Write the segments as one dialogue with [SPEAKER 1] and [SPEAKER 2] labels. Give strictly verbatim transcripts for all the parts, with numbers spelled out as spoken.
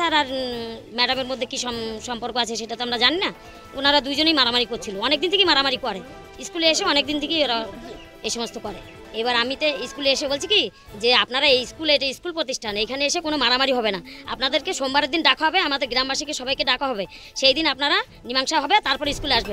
[SPEAKER 1] Sir আর ম্যাডামের মধ্যে কী সম্পর্ক আছে সেটা তো আমরা জানি না। ওনারা দুইজনেই মারামারি করছিল, অনেক দিন থেকেই মারামারি করে, স্কুলে এসে অনেক দিন থেকেই ওরা এই সমস্ত করে। এবার আমি তো স্কুলে এসে বলছি কি যে আপনারা এই স্কুলে, এটা স্কুল প্রতিষ্ঠান, এখানে এসে কোনো মারামারি হবে না, আপনাদেরকে সোমবারের দিন ডাকা হবে, আমাদের গ্রামবাসীকে সবাইকে ডাকা হবে, সেই দিন আপনারা মীমাংসা হবে, তারপর স্কুলে আসবেন।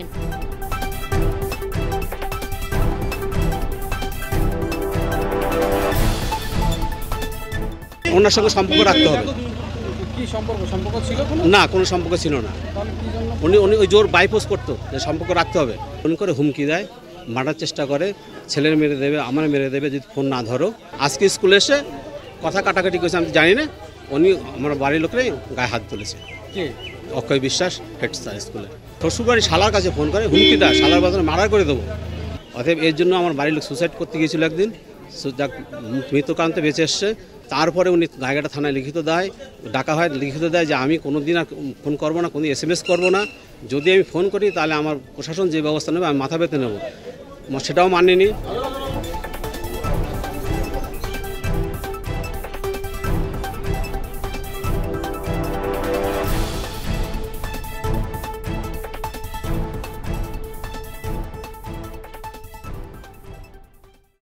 [SPEAKER 2] ওনার সঙ্গে সম্পর্ক রাখতে হবে।
[SPEAKER 3] কি সম্পর্ক সম্পর্ক ছিল
[SPEAKER 2] না, কোনো সম্পর্ক ছিল না। উনি উনি ওই জোর বাইপোজ করতো যে সম্পর্ক রাখতে হবে। উনি করে হুমকি দেয়, মারার চেষ্টা করে, ছেলের মেরে দেবে, আমার মেরে দেবে যদি ফোন না ধরো। আজকে স্কুলে এসে কথা কাটাকাটি করেছে, আমি জানি না, উনি আমার বাড়ির লোকরাই গায়ে হাত তুলেছে।
[SPEAKER 3] কে?
[SPEAKER 2] অক্ষয় বিশ্বাস, হেড স্যার স্কুলে। শ্বশুরবাড়ি শালার কাছে ফোন করে হুমকি দেয়, শালার বাজারে মার্ডার করে দেবো। অতএব এর জন্য আমার বাড়ির লোক সুসাইড করতে গিয়েছিল একদিন, যাক মৃত্যুকান্তে বেঁচে এসছে। তারপরে উনি গায়েঘাটা থানায় লিখিত দেয়, ডাকা হয়, লিখিত দেয় যে আমি কোনো দিন আর ফোন করবো না, কোনো এস এম এস করবো না, যদি আমি ফোন করি তাহলে আমার প্রশাসন যে ব্যবস্থা নেবে আমি মাথা পেতে নেব। সেটাও মানেনি।